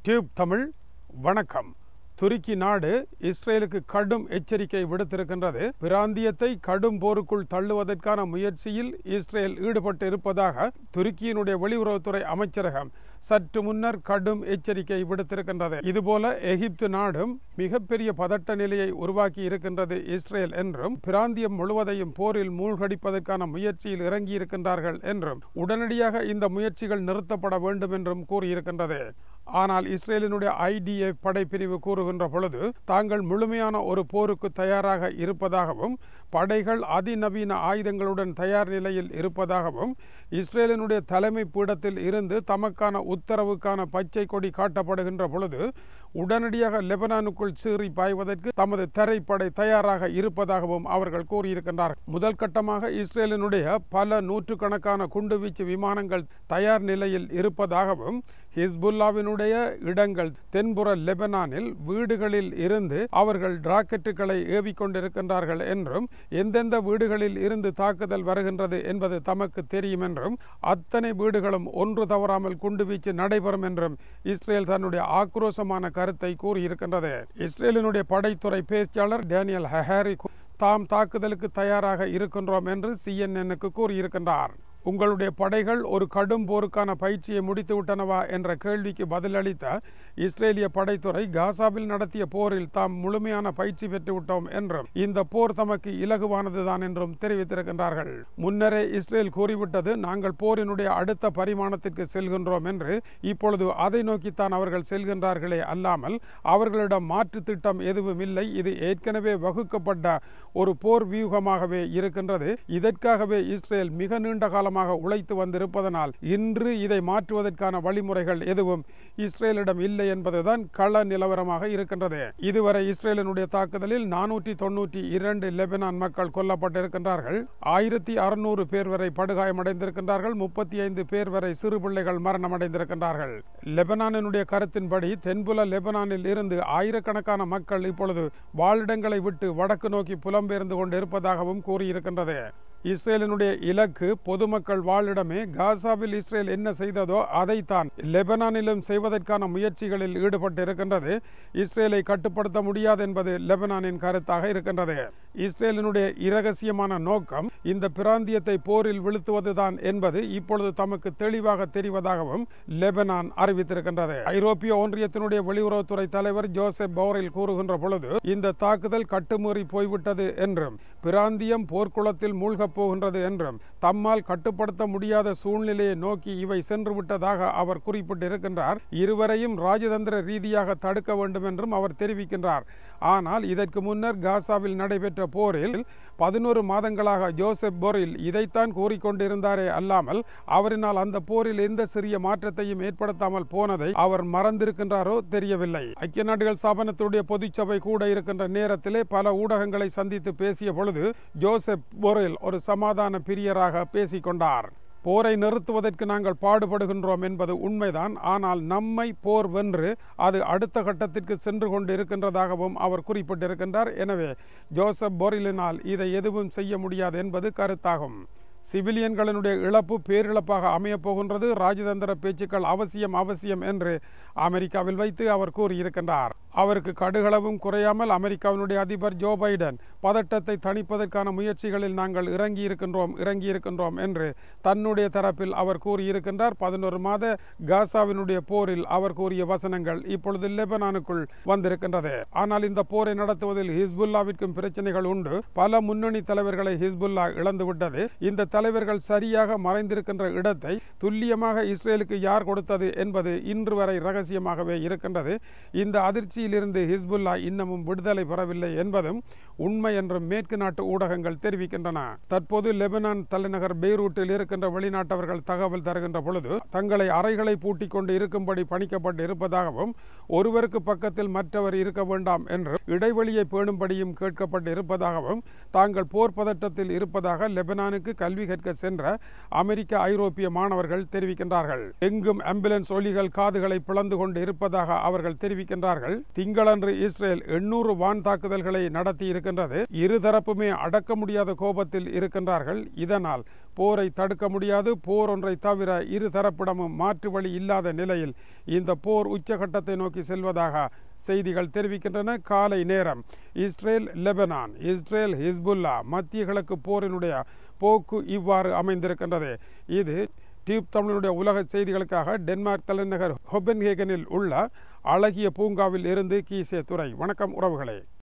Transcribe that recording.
Tube Tamil வணக்கம். துருக்கி நாடு இஸ்ரேலுக்கு கடும் எச்சரிக்கை விடுத்திருக்கின்றது. பிராந்தியத்தை கடும் போருக்குள் தள்ளுவதற்கான முயற்சியில் இஸ்ரேல் ஈடுபட்டு இருப்பதாக துருக்கியினுடைய வெளியுறவுத்துறை அமைச்சரகம் சற்று முன்னர் கடும் எச்சரிக்கை விடுத்திருக்கின்றது. இதுபோல எகிப்து நாடும் மிகப்பெரிய பதட்ட நிலையை உருவாக்கி இருக்கின்றது இஸ்ரேல் என்றும், பிராந்தியம் முழுவதையும் போரில் மூழ்கடிப்பதற்கான முயற்சியில் இறங்கி இருக்கின்றார்கள் என்றும், உடனடியாக இந்த முயற்சிகள் நிறுத்தப்பட வேண்டும் என்றும் கூறியிருக்கின்றது. ஆனால் இஸ்ரேலினுடைய IDF படைப்பிரிவு கூறுகின்ற பொழுது தாங்கள் முழுமையான ஒரு போருக்கு தயாராக இருப்பதாகவும், படைகள் அதிநவீன ஆயுதங்களுடன் தயார் நிலையில் இருப்பதாகவும், இஸ்ரேலினுடைய தலைமை பீடத்தில் இருந்து தமக்கான உத்தரவுக்கான பச்சை கொடி காட்டப்படுகின்ற பொழுது உடனடியாக லெபனானுக்குள் சீறி பாய்வதற்கு தமது தரைப்படை தயாராக இருப்பதாகவும் அவர்கள் கூறியிருக்கின்றார்கள். முதல் கட்டமாக இஸ்ரேலினுடைய பல நூற்றுக்கணக்கான குண்டுவீச்சு விமானங்கள் தயார் நிலையில் இருப்பதாகவும், ஹிஸ்புல்லாவினுடைய இடங்கள் தென்புற லெபனானில் வீடுகளில் இருந்து அவர்கள் ராக்கெட்டுகளை ஏவிக்கொண்டிருக்கின்றார்கள் என்றும், எந்தெந்த வீடுகளில் இருந்து தாக்குதல் வருகின்றது என்பது தமக்கு தெரியும் என்றும், அத்தனை வீடுகளும் ஒன்று தவறாமல் குண்டுவீச்சு நடைபெறும் என்றும் இஸ்ரேல் தன்னுடைய ஆக்ரோஷமான கருத்தை கூறியிருக்கின்றது. இஸ்ரேலினுடைய படைத்துறை பேச்சாளர் டேனியல் ஹஹாரி தாம் தாக்குதலுக்கு தயாராக இருக்கின்றோம் என்று CNN-க்கு கூறியிருக்கின்றார். உங்களுடைய படைகள் ஒரு கடும் போருக்கான பயிற்சியை முடித்துவிட்டனவா என்ற கேள்விக்கு பதிலளித்த இஸ்ரேலிய படைத்துறை, காசாவில் நடத்திய போரில் தாம் முழுமையான பயிற்சி பெற்றுவிட்டோம் என்றும், இந்த போர் தமக்கு இலகுவானதுதான் என்றும் தெரிவித்திருக்கின்றார்கள். முன்னரே இஸ்ரேல் கூறிவிட்டது, நாங்கள் போரினுடைய அடுத்த பரிமாணத்திற்கு செல்கின்றோம் என்று. இப்பொழுது அதை நோக்கித்தான் அவர்கள் செல்கின்றார்களே அல்லாமல் அவர்களிடம் மாற்று திட்டம் எதுவும் இல்லை. இது ஏற்கனவே வகுக்கப்பட்ட ஒரு போர் வியூகமாகவே இருக்கின்றது. இதற்காகவே இஸ்ரேல் மிக நீண்ட காலம் உழைத்து வந்திருப்பதனால் இன்று இதை மாற்றுவதற்கான வழிமுறைகள் எதுவும் இஸ்ரேலிடம் இல்லை என்பதுதான் கள நிலவரமாக இருக்கின்றது. இதுவரை இஸ்ரேலினுடைய தாக்குதலில் 492 லெபனான் மக்கள் கொல்லப்பட்டிருக்கின்றார்கள். 1600 பேர் வரை படுகாயமடைந்திருக்கின்றார்கள். 35 பேர் வரை சிறு பிள்ளைகள் மரணமடைந்திருக்கின்றார்கள். லெபனானினுடைய கருத்தின்படி தென்புல லெபனானில் இருந்து ஆயிரக்கணக்கான மக்கள் இப்பொழுது வாழிடங்களை விட்டு வடக்கு நோக்கி புலம்பெயர்ந்து கொண்டு இருப்பதாகவும் கூறியிருக்கின்றது. இஸ்ரேலினுடைய இலக்கு பொதுமக்கள் வாழிடமே. காசாவில் இஸ்ரேல் என்ன செய்ததோ அதைத்தான் லெபனானிலும் செய்வதற்கான முயற்சிகளில் ஈடுபட்டு இருக்கின்றது. இஸ்ரேலை கட்டுப்படுத்த முடியாது என்பது லெபனானின் கருத்தாக இருக்கின்றது. இஸ்ரேலினுடைய இரகசியமான நோக்கம் இந்த பிராந்தியத்தை போரில் வீழ்த்துவதுதான் என்பது இப்பொழுது தமக்கு தெளிவாக தெரிவதாகவும் லெபனான் அறிவித்திருக்கின்றது. ஐரோப்பிய ஒன்றியத்தினுடைய வெளியுறவுத்துறை தலைவர் ஜோசப் போரெல் கூறுகின்ற பொழுது, இந்த தாக்குதல் கட்டுமீறி போய்விட்டது என்றும், பிராந்தியம் போர்க்குளத்தில் மூழ்க போகின்றது என்றும், தம்மால் கட்டுப்படுத்த முடியாத சூழ்நிலையை நோக்கி இவை சென்று விட்டதாக அவர் குறிப்பிட்டிருக்கின்றார். இருவரையும் ராஜதந்திர ரீதியாக தடுக்க வேண்டும் என்றும் அவர் தெரிவிக்கின்றார். ஆனால் இதற்கு முன்னர் காசாவில் நடைபெற்ற போரில் 11 மாதங்களாக ஜோசப் போரெல் இதைத்தான் கூறிக்கொண்டிருந்தாரே அல்லாமல் அவரினால் அந்த போரில் எந்த சிறிய மாற்றத்தையும் ஏற்படுத்தாமல் போனதை அவர் மறந்திருக்கின்றாரோ தெரியவில்லை. ஐக்கிய நாடுகள் ஸ்தாபனத்துடைய பொதுச்சபை கூட இருக்கின்ற நேரத்திலே பல ஊடகங்களை சந்தித்து பேசிய பொழுது ஜோசப் போரெல் ஒரு சமாதான பிரியராக பேசிக்கொண்டார். போரை நிறுத்துவதற்கு நாங்கள் பாடுபடுகின்றோம் என்பது உண்மைதான். ஆனால் நம்மை போர் வென்று அது அடுத்த கட்டத்திற்கு சென்று கொண்டு இருக்கின்றதாகவும் அவர் குறிப்பிட்டிருக்கின்றார். எனவே ஜோசப் போரெலினால் இதை எதுவும் செய்ய முடியாது என்பது கருத்தாகும். சிவிலியன்களினுடைய இழப்பு பேரிழப்பாக அமையப் போகின்றது. ராஜதந்திர பேச்சுக்கள் அவசியம் என்று அமெரிக்காவில் வைத்து அவர் கூறியிருக்கின்றார். அவருக்கு கடுகளவும் குறையாமல் அமெரிக்காவினுடைய அதிபர் ஜோ பைடன் பதட்டத்தை தணிப்பதற்கான முயற்சிகளில் நாங்கள் இறங்கி இருக்கின்றோம் என்று தன்னுடைய தரப்பில் அவர் கூறியிருக்கின்றார். 11 மாத காசாவினுடைய போரில் அவர் கூறிய வசனங்கள் இப்பொழுது லெபனானுக்குள் வந்திருக்கின்றது. ஆனால் இந்த போரை நடத்துவதில் ஹிஸ்புல்லாவிற்கும் பிரச்சனைகள் உண்டு. பல முன்னணி தலைவர்களை ஹிஸ்புல்லா இழந்துவிட்டது. இந்த தலைவர்கள் சரியாக மறைந்திருக்கின்ற இடத்தை துல்லியமாக இஸ்ரேலுக்கு யார் கொடுத்தது என்பது இன்று வரை ரகசியமாகவே இருக்கின்றது. இந்த அதிர்ச்சியிலிருந்து ஹிஸ்புல்லா இன்னமும் விடுதலை பெறவில்லை என்பதும் உண்மை என்றும் மேற்கு நாட்டு ஊடகங்கள் தெரிவிக்கின்றன. தற்போது லெபனான் தலைநகர் பெய்ரூட்டில் இருக்கின்ற வெளிநாட்டவர்கள் தகவல் தருகின்ற பொழுது தங்களை அறைகளை பூட்டிக் கொண்டு இருக்கும்படி பணிக்கப்பட்டு இருப்பதாகவும், ஒருவருக்கு பக்கத்தில் மற்றவர் இருக்க வேண்டாம் என்று இடைவெளியை பேணும்படியும் கேட்கப்பட்டு இருப்பதாகவும், தாங்கள் போர் பதட்டத்தில் இருப்பதாக லெபனானுக்கு கல்வி கற்க சென்ற அமெரிக்க ஐரோப்பிய மாணவர்கள் தெரிவிக்கின்றார்கள். எங்கும் ஆம்புலன்ஸ் ஒலிகள் காதுகளை பிளந்து கொண்டு இருப்பதாக அவர்கள் தெரிவிக்கின்றார்கள். திங்களன்று இஸ்ரேல் 800 வான் தாக்குதல்களை நடத்தி இருக்கின்றது. இருதரப்புமே அடக்க முடியாத கோபத்தில் இருக்கின்றார்கள். இதனால் போரை தடுக்க முடியாது. போர் ஒன்றை தவிர இருதரப்பிடமும் மாற்று வழி இல்லாத நிலையில் இந்த போர் உச்சகட்டத்தை நோக்கி செல்வதாக செய்திகள் தெரிவிக்கின்றன. காலை நேரம் இஸ்ரேல் லெபனான், இஸ்ரேல் ஹிஸ்புல்லா மத்திய கிழக்கு போரினுடைய போக்கு இவ்வாறு அமைந்திருக்கின்றது. இது டியூப் தமிழனுடைய உலக செய்திகளுக்காக டென்மார்க் தலைநகர் கோபன்ஹேகனில் உள்ள அழகிய பூங்காவில் இருந்து கீசே துரை. வணக்கம் உறவுகளே.